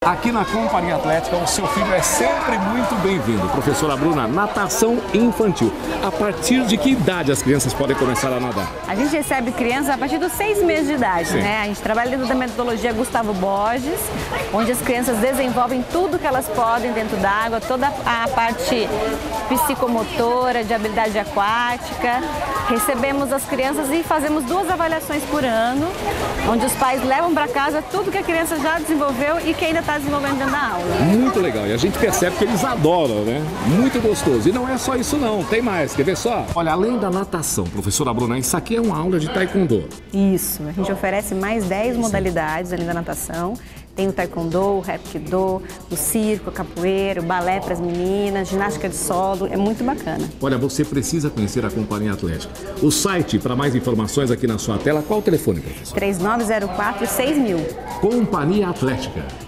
Aqui na Companhia Atlética, o seu filho é sempre muito bem-vindo. Professora Bruna, natação infantil. A partir de que idade as crianças podem começar a nadar? A gente recebe crianças a partir dos 6 meses de idade, né? A gente trabalha dentro da metodologia Gustavo Borges, onde as crianças desenvolvem tudo que elas podem dentro da água, toda a parte psicomotora, de habilidade aquática. Recebemos as crianças e fazemos 2 avaliações por ano, onde os pais levam para casa tudo que a criança já desenvolveu e que ainda está desenvolvendo dentro da aula. Muito legal, e a gente percebe que eles adoram, né? Muito gostoso. E não é só isso não, tem mais, quer ver só? Olha, além da natação, professora Bruna, isso aqui é uma aula de taekwondo. Isso, a gente oferece mais 10 modalidades além da natação. Tem o taekwondo, o hapkido, o circo, a capoeira, o balé para as meninas, ginástica de solo, é muito bacana. Olha, você precisa conhecer a Companhia Atlética. O site, para mais informações aqui na sua tela, qual o telefone, professor? 3904-6000. Companhia Atlética.